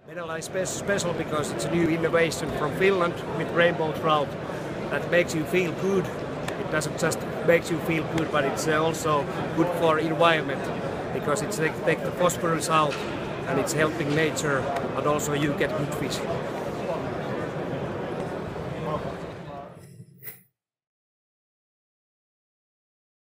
Venäjä is special because it's a new innovation from Finland with rainbow trout that makes you feel good. It doesn't just make you feel good, but it's also good for environment because it's take the phosphorus out and it's helping nature, but also you get good fish.